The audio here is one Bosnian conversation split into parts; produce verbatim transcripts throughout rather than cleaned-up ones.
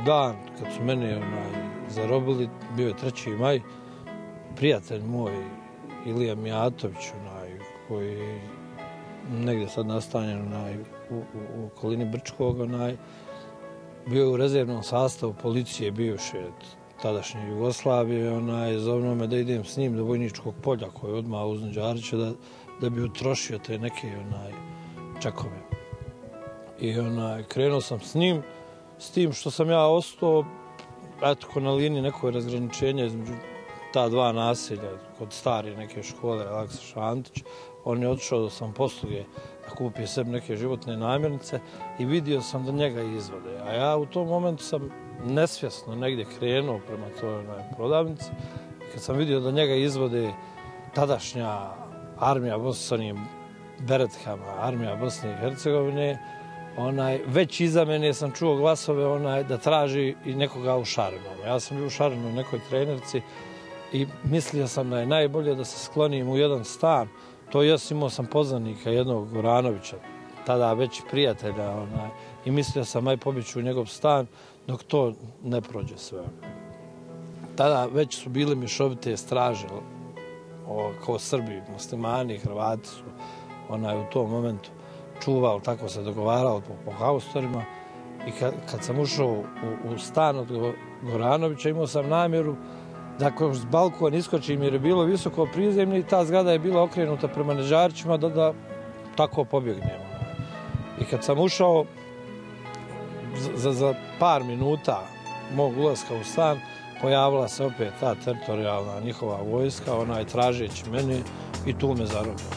dan kad su mene onaj, zarobili, bio je treći maj, prijatelj moj, Ilija Mijatović, onaj, koji negdje sad nastanjen onaj, u, u, u okolini Brčkog, onaj, bio je u rezervnom sastavu policije bivše tadašnje Jugoslavije, onaj, zovno me da idem s njim do Vojničkog polja, koji je odmah uz Đarića, da, da bi utrošio te neke onaj, čekove. I onaj, krenuo sam s njim, s tim što sam ja ostao, eto, ko na liniji nekoj razgraničenja između ta dva naselja, kod stare neke škole, Aleksa Šantić. On je otišao do samoposluge da kupi sebi neke životne namirnice i vidio sam da njega izvode. A ja u tom momentu sam nesvjesno negdje krenuo prema toj onaj, prodavnici. I kad sam vidio da njega izvode tadašnja armija Bosne s onim beretkama, armija Bosne i Hercegovine, onaj, već iza mene sam čuo glasove onaj, da traži i nekoga u Šarinu. Ja sam bio u Šarinu u nekoj trenerci i mislio sam da je najbolje da se sklonim u jedan stan. To jest, imao sam poznanika jednog Goranovića, tada već prijatelja, onaj, i mislio sam aj pobjeću u njegov stan dok to ne prođe sve. Tada već su bile mješovite straže, o, kao Srbi, muslimani, Hrvati su onaj, u tom momentu čuvali, tako se dogovarali po, po haustorima. I kad, kad sam ušao u, u stan od Goranovića, imao sam namjeru da kroz balkon iskočim jer je bilo visoko prizemlje i ta zgrada je bila okrenuta prema Neđarićima da, da tako pobjegnemo. I kad sam ušao, za, za par minuta mog ulaska u stan, pojavila se opet ta teritorijalna njihova vojska, onaj tražeći mene i tu me zarobila.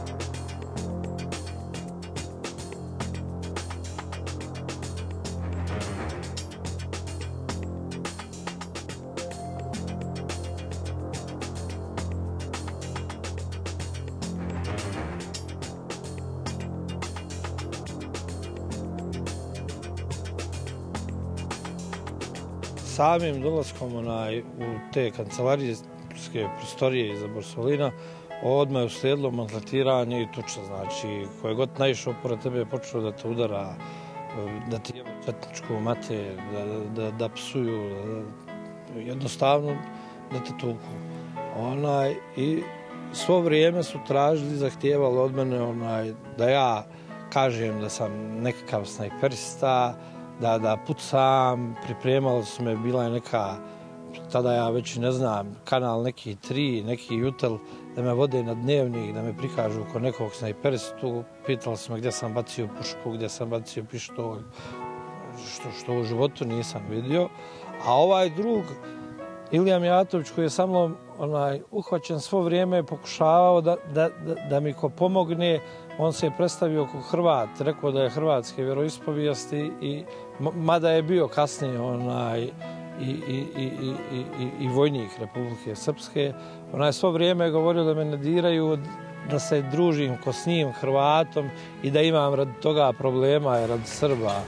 Samim dolaskom onaj, u te kancelarijske prostorije iza Borsolina, odmah je uslijedilo maltretiranje i tuča. Znači, koje god naišao pored tebe je počeo da te udara, da ti jebe četničku mater, da, da, da psuju, da, jednostavno da te tuku. Onaj, i svo vrijeme su tražili, zahtijevali od mene onaj, da ja kažem da sam nekakav snajperista, da, da pucam, pripremali su me, bila je neka, tada ja već ne znam, kanal neki tri, neki Jutel, da me vode na dnevnik, da me prikažu kod nekog snajperistu, pitali su me gdje sam bacio pušku, gdje sam bacio pištolj, što, što u životu nisam vidio. A ovaj drug, Ilija Mijatović, koji je sa mnom onaj, uhvaćen svo vrijeme, pokušavao da, da, da, da mi ko pomogne. On se je predstavio kao Hrvat, rekao da je hrvatske vjeroispovijesti, i mada je bio kasnije onaj, i, i, i, i, i, i vojnik Republike Srpske. Onaj svo vrijeme je govorio da me ne diraju, da se družim ko s njim, Hrvatom, i da imam radi toga problema i radi Srba.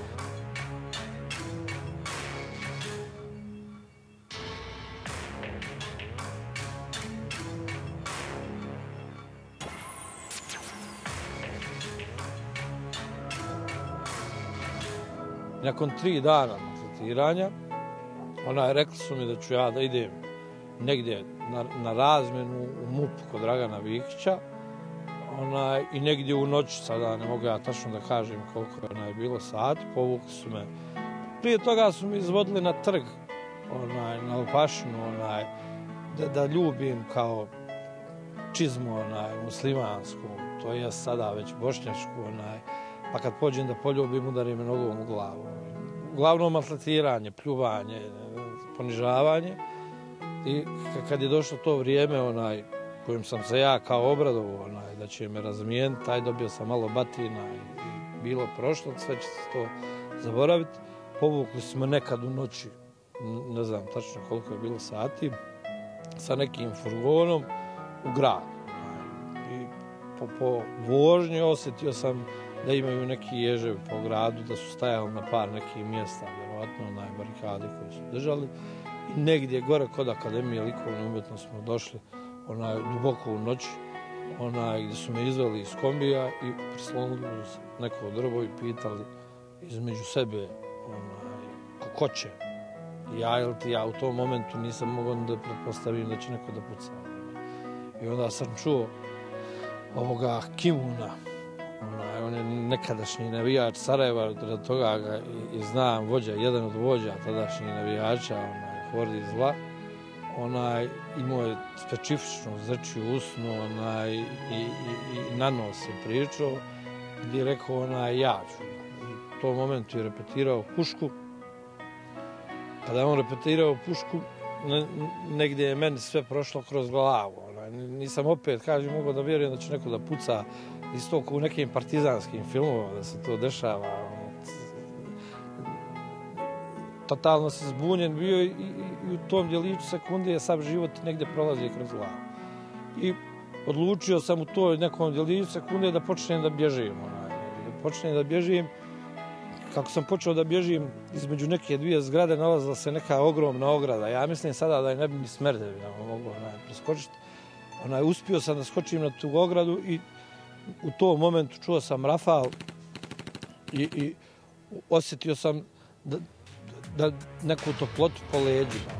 Nakon tri dana maltretiranja, onaj, rekli su mi da ću ja da idem negdje na, na razmjenu u MUP kod Dragana Vikića, onaj, i negdje u noć, sada ne mogu ja tačno da kažem koliko je onaj, bilo sati, povukli su me. Prije toga su mi izvodili na trg, onaj, na Lopašinu, onaj, da, da ljubim kao čizmu onaj, muslimansku, to je sada već bošnjačku, onaj, pa kad pođem da poljubim, udarim me nogom u glavu. Uglavnom maltretiranje, pljuvanje, ponižavanje. I kad je došlo to vrijeme onaj, kojim sam se ja kao obradovao, onaj, da će me razmijeniti, taj dobio sam malo batina i, i bilo prošlo, sve će se to zaboraviti. Povukli smo nekad u noći, ne znam tačno koliko je bilo sati, sa nekim furgonom u grad. I po, po vožnji osjetio sam da imaju neki ježevi po gradu, da su stajali na par nekih mjesta, vjerovatno onaj barikade koje su držali. I negdje gore kod Akademije likovne umjetnosti smo došli onaj, duboko u noć, onaj, gdje su me izveli iz kombija i prislonili uz neko drvo i pitali između sebe onaj, ko, ko će? Ja ili ti, ja u tom momentu nisam mogao da pretpostavim da će neko da puca. I onda sam čuo ovoga Kimuna, onaj, on je nekadašnji navijač Sarajeva, od toga ga i, i znam, vođa, jedan od vođa tadašnjih navijača, onaj, Hordi zla, onaj, imao je specifičnu zrčiju usnu, onaj, i, i, i na nos je pričao, gdje je rekao, onaj, ja ću. U tom momentu je repetirao pušku. Kada je on repetirao pušku, ne, negdje je meni sve prošlo kroz glavu. Onaj, nisam opet, kažem, mogao da vjerujem da će neko da puca isto kao u nekim partizanskim filmovima, da se to dešava. Totalno se zbunjen bio i, i, i u tom djeliću sekunde je sam život negdje prolazio kroz glavu. I odlučio sam u toj nekom djeliću sekunde da počnem da bježim. Onaj, da počnem da bježim. Kako sam počeo da bježim, između neke dvije zgrade nalazila se neka ogromna ograda. Ja mislim sada da je ne bi ni smrdevi da mogu onaj, preskočiti. Onaj, uspio sam da skočim na tu ogradu i u tom momentu čuo sam rafal i, i osjetio sam da, da neku toplotu po leđima.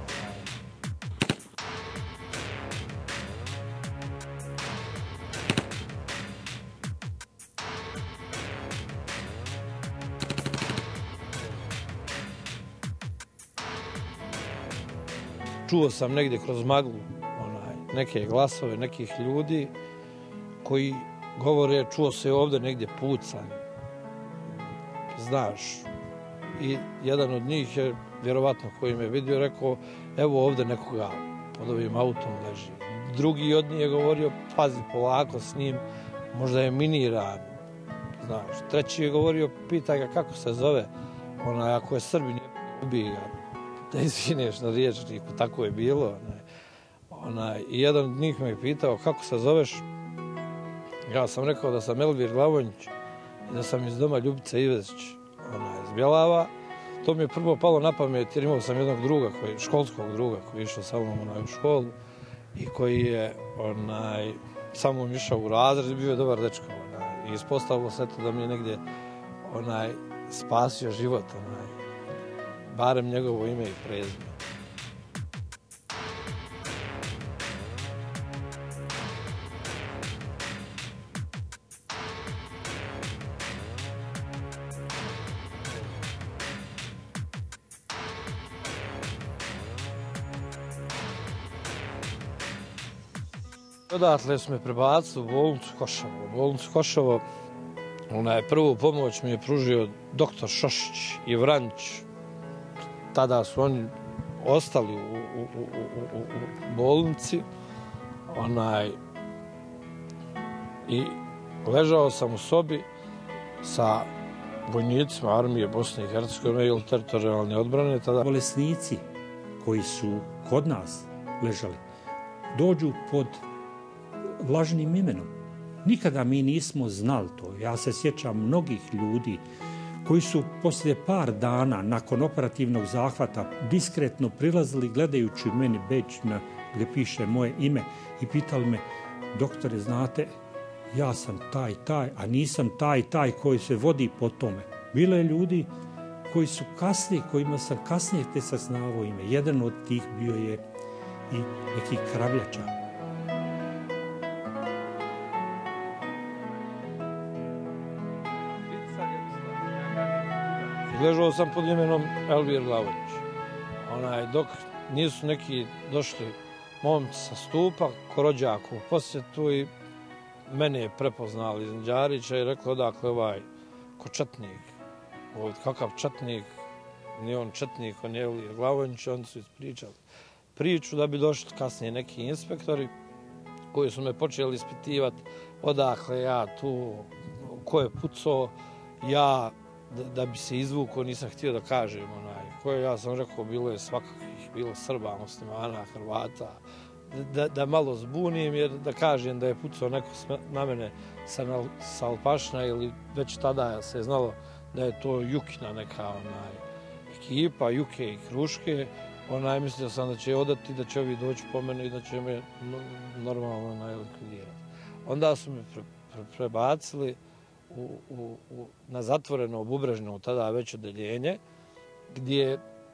Čuo sam negdje kroz maglu onaj, neke glasove nekih ljudi koji govore, čuo se ovdje negdje pucanje. Znaš. I jedan od njih je, vjerovatno koji me vidio, rekao, evo ovdje nekoga pod ovim autom leži. Drugi od njih je govorio, pazi polako s njim, možda je miniran. Znaš. Treći je govorio, pitaj ga kako se zove, onaj, ako je Srbin, ubij ga. Da izvineš na riječniku, tako je bilo. Onaj. Onaj, I jedan od njih me je pitao kako se zoveš. Ja sam rekao da sam Elvir Glavonjić i da sam iz doma Ljubice Ivezić onaj, iz Bjelava. To mi je prvo palo na pamet jer imao sam jednog druga, koji, školskog druga koji je išao sa mnom onaj, u školu i koji je onaj, sa mnom išao u razred i bio je dobar dečko. Onaj. I ispostavilo se to da mi je negdje onaj, spasio život. Onaj. Barem njegovo ime i prezime. Odatle su me prebacili u bolnicu Košovo. U bolnicu Košovo onaj, prvu pomoć mi je pružio doktor Šošić i Vranić. Tada su oni ostali u, u, u, u, u bolnici onaj, i ležao sam u sobi sa vojnicima armije Bosne i Hercegovine ili teritorijalne odbrane. Tada... Bolesnici koji su kod nas ležali dođu pod lažnim imenom. Nikada mi nismo znali to. Ja se sjećam mnogih ljudi koji su poslije par dana nakon operativnog zahvata diskretno prilazili gledajući meni bedž na gdje piše moje ime i pitali me, doktore, znate, ja sam taj, taj, a nisam taj, taj koji se vodi po tome. Bilo je ljudi koji su kasnije, kojima sam kasnije te saznavao ime. Jedan od tih bio je i neki Kravljača. Ležao sam pod imenom Elvir Glavonjić. Onaj, dok nisu neki došli momci sa stupa, ko rođaku u posjetu i mene je prepoznali iz Đarića i rekao odakle ovaj ko četnik. Ovdje, kakav četnik, nije on četnik, on je Elvir Glavonjić, oni su ispričali priču da bi došli kasnije neki inspektori koji su me počeli ispitivati odakle ja tu, ko je pucao, ja Da, da bi se izvukao, nisam htio da kažem onaj, koje ja sam rekao, bilo je svakakvih, bilo Srba, Muslimana, Hrvata, da, da malo zbunim, jer da kažem da je pucao neko na mene sa, sa Alpašna ili već tada se znalo da je to Jukina neka onaj, ekipa, Juke i Kruške, onaj, mislio sam da će odati, da će ovi doći po mene i da će me normalno onaj, likvidirati. Onda su me pre, pre, prebacili U, u, u, na zatvoreno Bubrežno, tada već odeljenje, gdje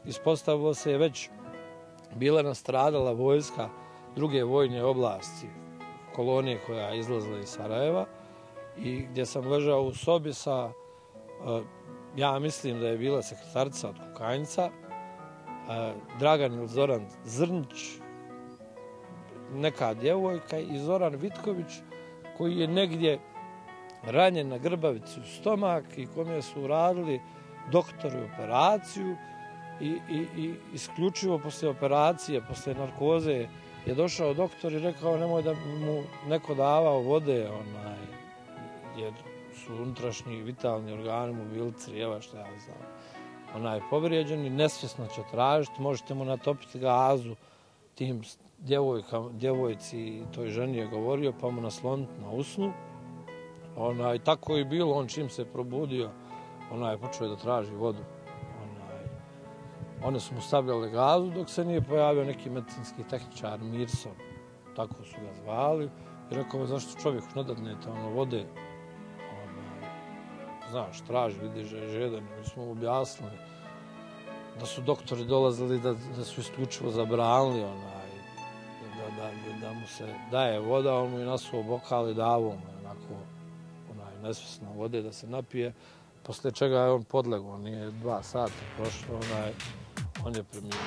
ispostavilo se je već bila nastradala vojska druge vojne oblasti, kolonije koja je izlazila iz Sarajeva i gdje sam ležao u sobi sa, ja mislim da je bila sekretarica od Kukanjca, Dragan ili Zoran Zrnić, neka djevojka i Zoran Vitković koji je negdje ranjen na grbavici u stomak i kome su uradili doktori operaciju i, i, i isključivo posle operacije, posle narkoze je došao doktor i rekao nemoj da mu neko davao vode, onaj, jer su unutrašnji vitalni organi mu bili crijeva, što ja znam. Onaj povrijeđeni, nesvjesno će tražiti, možete mu natopiti gazu tim djevojka, djevojci i toj ženi je govorio, pa mu nasloniti na usnu. Onaj, tako je bilo, on čim se probudio, onaj, počeo da traži vodu. Onaj, one su mu stavljale gazu dok se nije pojavio neki medicinski tehničar, Mirson, tako su ga zvali. I rekao, zašto čovjeku ne dadnete ono vode? Onaj, znaš, traži, vidiš da je žedan. Mi smo mu objasnili da su doktori dolazili, da, da su isključivo zabranili onaj, da, da, da mu se daje voda, on mu je nasuo bokal i davo mu onako onaj, nesvjesno vode da se napije, posle čega je on podlegao, nije dva sata prošlo, onaj, on je preminuo.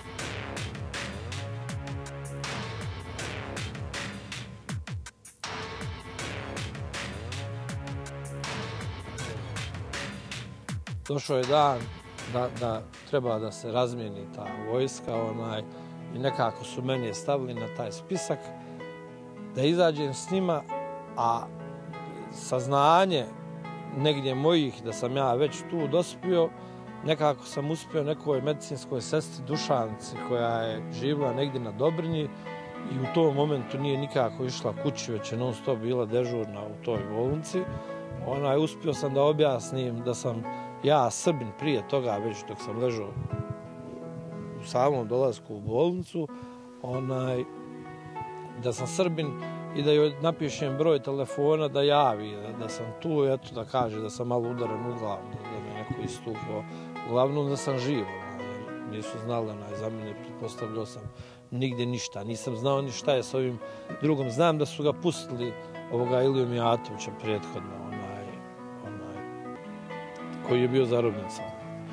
Došao je dan da, da treba da se razmijeni ta vojska, onaj, i nekako su mene stavili na taj spisak da izađem s njima, a saznanje negdje mojih da sam ja već tu dospio, nekako sam uspio nekoj medicinskoj sestri Dušanci koja je živjela negdje na Dobrinji i u tom momentu nije nikako išla kući, već je non stop bila dežurna u toj bolnici. Onaj, uspio sam da objasnim da sam ja Srbin prije toga, već dok sam ležao u samom dolasku u bolnicu, onaj, da sam Srbin i da joj napišem broj telefona da javi, da, da sam tu, eto da kaže da sam malo udaren u glavu, da, da me neko istupao. Uglavnom da sam živ, onaj, nisu znali onaj, za mene, pretpostavljao sam nigdje ništa, nisam znao ni šta je s ovim drugom. Znam da su ga pustili ovoga Iliju Mijatovića prethodno, onaj, onaj, koji je bio zarobljen sam.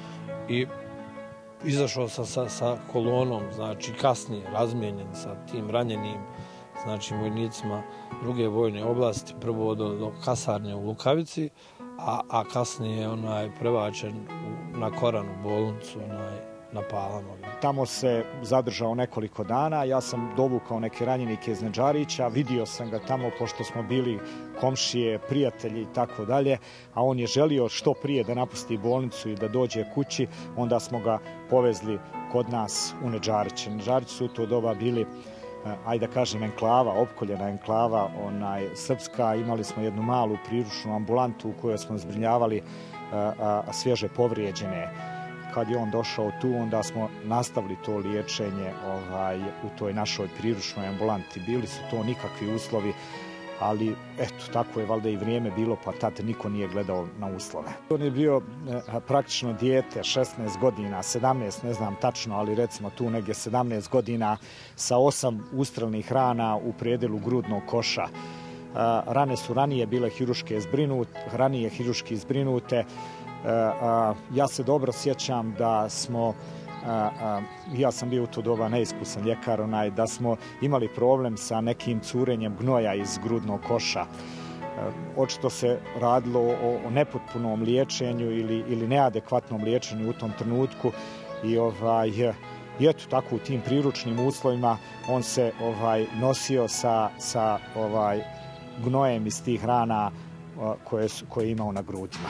I izašao sam sa, sa kolonom, znači kasnije razmijenjen sa tim ranjenim, znači vojnicima druge vojne oblasti, prvo do, do kasarnje u Lukavici, a, a kasnije onaj prebačen u, na Koranu bolnicu, onaj, na Palama. Tamo se zadržao nekoliko dana, ja sam dovukao neke ranjenike iz Nedžarića, vidio sam ga tamo pošto smo bili komšije, prijatelji i tako dalje, a on je želio što prije da napusti bolnicu i da dođe kući, onda smo ga povezli kod nas u Nedžariće. Nedžarići su u to doba bili, ajde da kažem, enklava, opkoljena enklava, onaj, srpska. Imali smo jednu malu priručnu ambulantu u kojoj smo zbrinjavali a, a, svježe povrijeđene. Kad je on došao tu, onda smo nastavili to liječenje ovaj, u toj našoj priručnoj ambulanti. Bili su to nikakvi uslovi, ali eto, tako je valjda i vrijeme bilo, pa tad niko nije gledao na uslove. On je bio eh, praktično dijete, šesnaest godina, sedamnaest, ne znam tačno, ali recimo tu negdje sedamnaest godina sa osam ustrelnih rana u predelu grudnog koša. Eh, rane su ranije bile hiruške zbrinute, ranije hiruški zbrinute. Uh, uh, ja se dobro sjećam da smo, uh, uh, ja sam bio u to doba neiskusan ljekar, onaj, da smo imali problem sa nekim curenjem gnoja iz grudnog koša. Uh, očito se radilo o, o nepotpunom liječenju ili, ili neadekvatnom liječenju u tom trenutku i ovaj, i eto tako u tim priručnim uslovima on se ovaj, nosio sa, sa ovaj, gnojem iz tih rana uh, koje, su, koje je imao na grudima.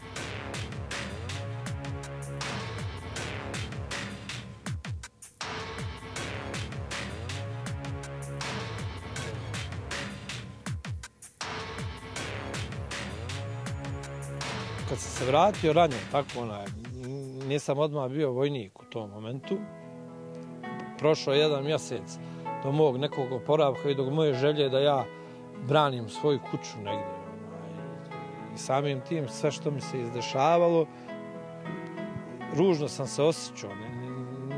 Kad sam se vratio ranjen, tako onaj, nisam odmah bio vojnik u tom momentu. Prošao jedan mjesec do mog nekog oporavka i do moje želje da ja branim svoju kuću negdje. Onaj, i samim tim sve što mi se izdešavalo, ružno sam se osjećao.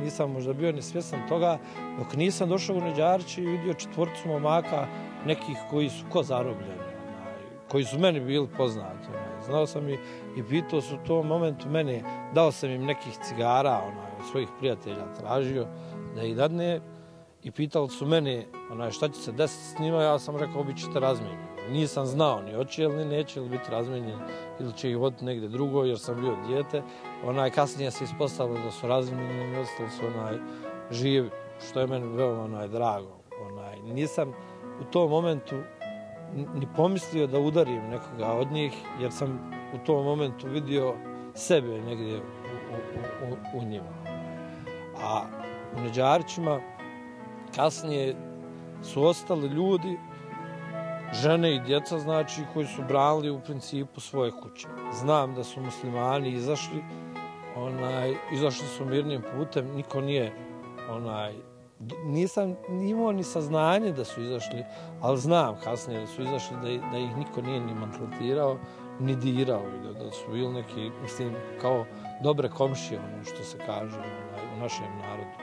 nisam možda bio ni svjestan toga, dok nisam došao u Neđarić i vidio četvorcu momaka nekih koji su ko zarobljeni, koji su meni bili poznati. Znao sam i, i pitao su u tom momentu mene, dao sam im nekih cigara onaj, od svojih prijatelja, tražio da ih dadne i pitali su mene onaj, šta će se desiti s njima, ja sam rekao bit ćete razmijenjeni. Nisam znao ni hoće li, neće li biti razmijenjeni ili će ih voditi negdje drugo jer sam bio dijete. Onaj, kasnije se ispostavilo da su razmijenjeni i ostali su onaj, živi, što je meni veoma onaj, drago. Onaj, nisam u tom momentu ni pomislio da udarim nekoga od njih, jer sam u tom momentu vidio sebe negdje u, u, u, u njima. A u Neđarićima kasnije su ostali ljudi, žene i djeca, znači, koji su branili u principu svoje kuće. Znam da su muslimani izašli, onaj, izašli su mirnim putem, niko nije, onaj, nisam imao ni saznanje da su izašli, ali znam kasnije da su izašli, da, da ih niko nije ni maltretirao, ni dirao, da, da su bili neki, mislim, kao dobre komšije, ono što se kaže onaj, u našem narodu.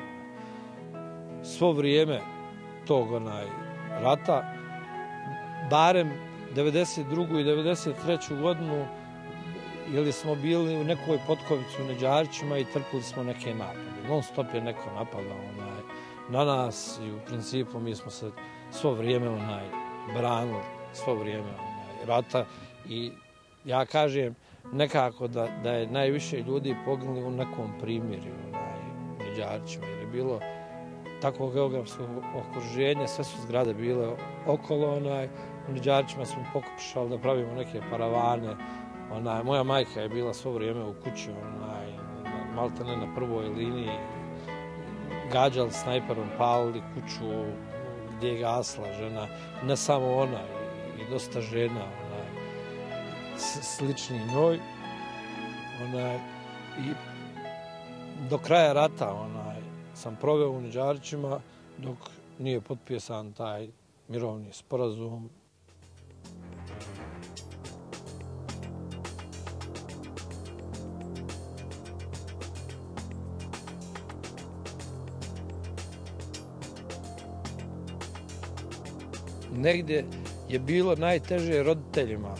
Svo vrijeme tog onaj, rata, barem devedeset drugu i devedeset treću godinu, ili smo bili u nekoj potkovici u Neđarićima i trpili smo neke napade. Non stop je neko napadao onaj, na nas i u principu mi smo se svo vrijeme onaj, branili, svo vrijeme onaj, rata i ja kažem nekako da, da je najviše ljudi poginuli u nekom primjerju onaj, u Neđarićima jer je bilo tako geografsko okruženje, sve su zgrade bile okolo, onaj, u Neđarićima smo pokušali da pravimo neke paravane, onaj, moja majka je bila svo vrijeme u kući, onaj, malte ne na prvoj liniji, gađali snajperom, palili kuću gdje je gasla žena, ne samo ona, i, i dosta žena, onaj, slični njoj, onaj, i do kraja rata, onaj, sam proveo u Neđarićima dok nije potpisan taj mirovni sporazum. Negdje je bilo najteže roditeljima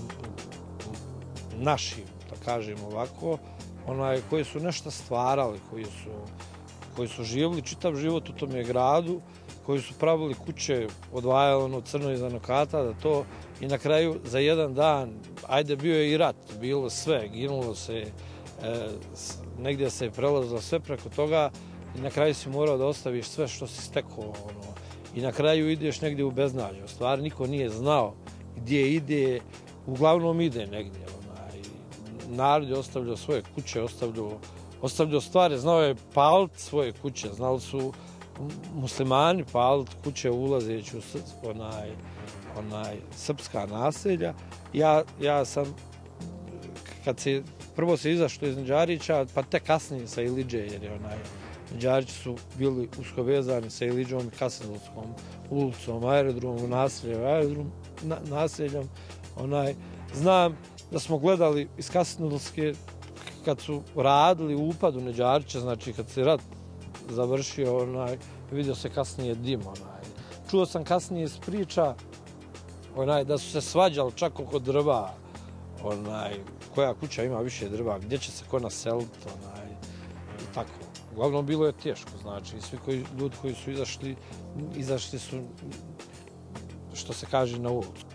našim, da kažem ovako, onaj, koji su nešto stvarali, koji su koji su živjeli čitav život u tom gradu, koji su pravili kuće, odvajali ono crno iz anokata, da to i na kraju za jedan dan, ajde bio je i rat, bilo sve, ginulo se, e, negdje se je prelazilo sve preko toga i na kraju si morao da ostaviš sve što si stekao, ono, i na kraju ideš negdje u beznađe. U stvari niko nije znao gdje ide, uglavnom ide negdje. Onaj, narod je ostavljao svoje kuće, ostavljao ostavljao stvari, znao je paliti svoje kuće, znali su muslimani paliti kuće ulazeći u onaj, onaj, srpska naselja. Ja, ja sam, kad se, prvo se izašlo iz Neđarića, pa tek kasnije sa Iliđe, jer je onaj, Neđarići su bili usko vezani sa Iliđom i Kasnodolskom ulicom, aerodromom, naseljem, aerodrom, na, naseljom. Onaj, znam da smo gledali iz Kasnodolske kad su radili upad u Neđarića, znači kad se rat završio, onaj, vidio se kasnije dim. Onaj. Čuo sam kasnije iz priča onaj, da su se svađali čak oko drva, onaj, koja kuća ima više drva, gdje će se ko naseliti, onaj, i tako. Uglavnom bilo je teško, znači, svi koji, ljudi koji su izašli, izašli su, što se kaže, na ulicu.